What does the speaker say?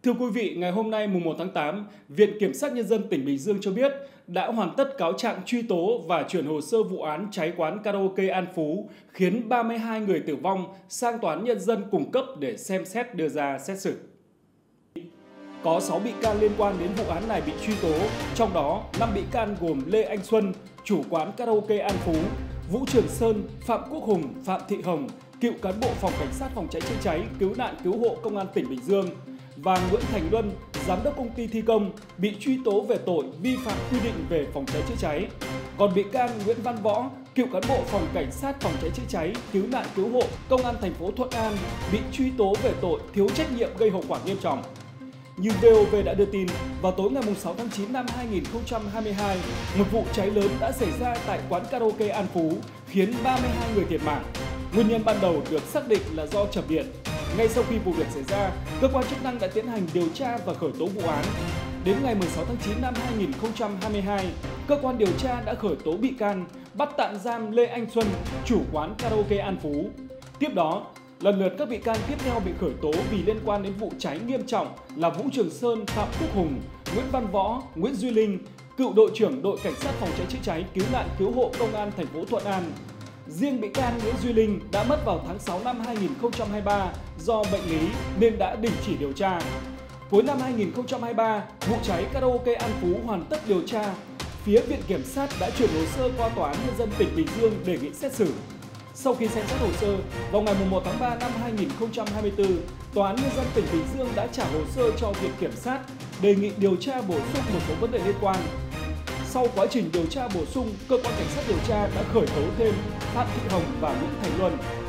Thưa quý vị, ngày hôm nay mùng 1 tháng 8, Viện Kiểm sát Nhân dân tỉnh Bình Dương cho biết đã hoàn tất cáo trạng truy tố và chuyển hồ sơ vụ án cháy quán karaoke An Phú khiến 32 người tử vong sang Tòa án Nhân dân cung cấp để xem xét đưa ra xét xử. Có 6 bị can liên quan đến vụ án này bị truy tố, trong đó 5 bị can gồm Lê Anh Xuân, chủ quán karaoke An Phú, Vũ Trường Sơn, Phạm Quốc Hùng, Phạm Thị Hồng, cựu cán bộ Phòng Cảnh sát Phòng cháy chữa cháy, cứu nạn cứu hộ Công an tỉnh Bình Dương, và Nguyễn Thành Luân, giám đốc công ty thi công, bị truy tố về tội vi phạm quy định về phòng cháy chữa cháy. Còn bị can Nguyễn Văn Võ, cựu cán bộ Phòng Cảnh sát Phòng cháy chữa cháy, cứu nạn cứu hộ Công an thành phố Thuận An, bị truy tố về tội thiếu trách nhiệm gây hậu quả nghiêm trọng. Như VOV đã đưa tin, vào tối ngày 6 tháng 9 năm 2022, một vụ cháy lớn đã xảy ra tại quán karaoke An Phú, khiến 32 người thiệt mạng. Nguyên nhân ban đầu được xác định là do chập điện. Ngay sau khi vụ việc xảy ra, cơ quan chức năng đã tiến hành điều tra và khởi tố vụ án. Đến ngày 16 tháng 9 năm 2022, cơ quan điều tra đã khởi tố bị can, bắt tạm giam Lê Anh Xuân, chủ quán karaoke An Phú. Tiếp đó, lần lượt các bị can tiếp theo bị khởi tố vì liên quan đến vụ cháy nghiêm trọng là Vũ Trường Sơn, Phạm Quốc Hùng, Nguyễn Văn Võ, Nguyễn Duy Linh, cựu đội trưởng đội cảnh sát phòng cháy chữa cháy, cứu nạn cứu hộ Công an thành phố Thuận An. Riêng bị can Nguyễn Duy Linh đã mất vào tháng 6 năm 2023 do bệnh lý nên đã đình chỉ điều tra. Cuối năm 2023, vụ cháy karaoke An Phú hoàn tất điều tra. Phía Viện Kiểm sát đã chuyển hồ sơ qua Tòa án Nhân dân tỉnh Bình Dương đề nghị xét xử. Sau khi xem xét hồ sơ, vào ngày 1 tháng 3 năm 2024, Tòa án Nhân dân tỉnh Bình Dương đã trả hồ sơ cho Viện Kiểm sát đề nghị điều tra bổ sung một số vấn đề liên quan. Sau quá trình điều tra bổ sung, cơ quan cảnh sát điều tra đã khởi tố thêm Phạm Thị Hồng và Nguyễn Thành Luân.